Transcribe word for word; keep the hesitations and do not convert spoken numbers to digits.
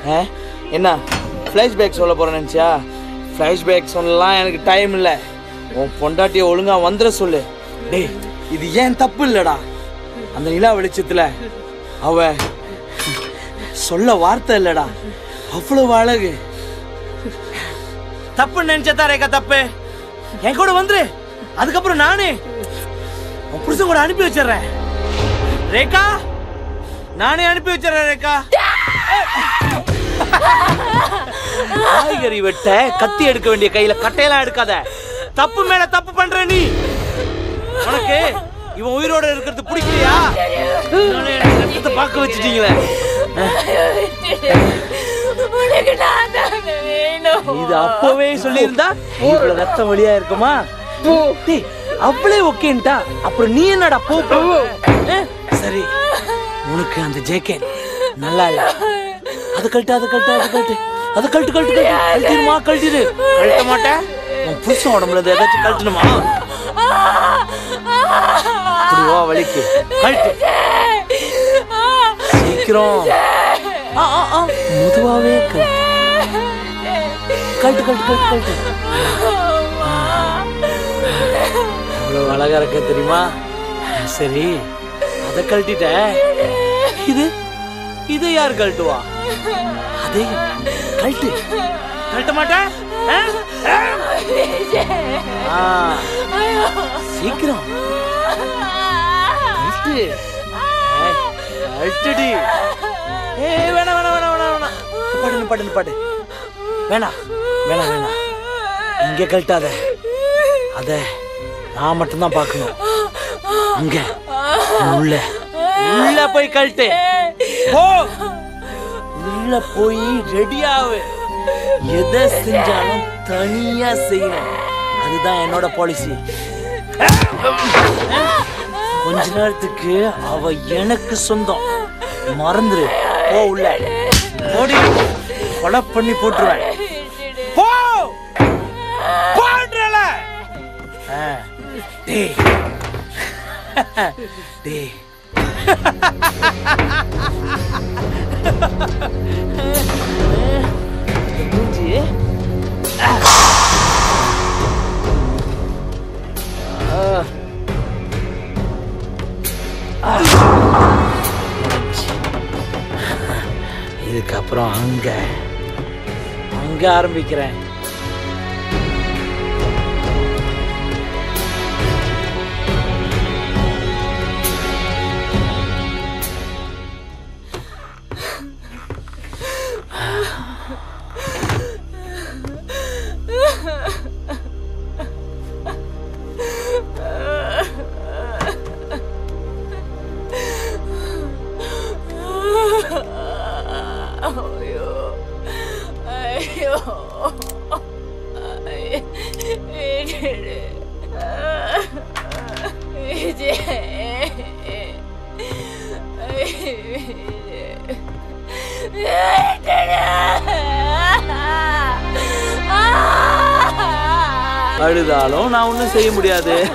என்ன ஃப்ளாஷ்பேக் சொல்ல போகிறேன்னு நினச்சியா? ஃப்ளாஷ்பேக் சொல்லலாம் எனக்கு டைம் இல்லை. உன் பொண்டாட்டியை ஒழுங்காக வந்துட சொல்லு. டேய், இது ஏன் தப்பு இல்லைடா. அந்த நிலா வெளிச்சத்தில் அவ சொல்ல வார்த்தை இல்லைடா, அவ்வளவு அழகு. தப்புன்னு நினைச்சா ரேகா தப்பு. என் கூட வந்துரு, அதுக்கப்புறம் நானே உன் புருஷன் கூட அனுப்பி வச்சிடறேன். ரேகா, நானே அனுப்பி வச்சிடறேன். ரேகா, காய்கறி வெட்ட கத்தி எடுக்க வேண்டிய கையில கட்டையெல்லாம் எடுக்காத. தப்பு மேல தப்பு பண்ற நீ. உனக்கு இவன் உயிரோட இருக்கிறது பிடிக்கலையா? பார்க்க வச்சுட்டீங்களே. இது அப்பவே சொல்லியிருந்தா இவ்வளவு ரத்தம் வழியா இருக்குமா? அவ்வளே ஓகேன்டா. அப்புறம் நீ என்னடா போ. சரி, உனக்கு அந்த ஜேக்கெட் நல்லா இல்ல. அது கழட்டு, அது கழட்டு, அது கழட்டு, அது கழட்டு, கழட்டு, கழட்டிடுமா? கழட்டிடு. கழட்ட மாட்டேன். உன் புருஷன் உடம்புல ஏதாச்சும் கழட்டணுமா? புரிவா வலிக்கு. கழட்டு சீக்கிரம். முதுவாவே கழட்டு, கழட்டு, கழட்டு, கழட்டு, கழட்டு. அவ்வளவு அழகா இருக்க தெரியுமா? சரி, அதை கழட்டிட்ட. இது இதை யார் கழட்டுவா? அதே கழட்டு. கழட்ட மாட்டேன். சீக்கிரம் கழட்டு. கழட்டுடி. ஏ வேணா வேணா வேணா வேணா வேணா பாடு பாடு பாடு. வேணா வேணா வேணா இங்க கழட்டாத. அத நான் மட்டும்தான் பார்க்கணும். அங்க உள்ள உள்ள போய் கழட்டு. போ, உள்ள போய் ரெடியாவு. எதை செஞ்சாலும் தனியா செய்யணும். அதுதான் என்னோட பாலிசி. கொஞ்ச நேரத்துக்கு அவ எனக்கு சொந்தம். மறந்துரு. போ, உள்ள ஓடி கொலை பண்ணி போட்டுருவேன். போ போன்றல. டேய் டேய் மூஞ்சி. இதுக்கப்புறம் அங்க அங்க ஆரம்பிக்கிறேன். அழுதாலும் நான் ஒன்றும் செய்ய முடியாது.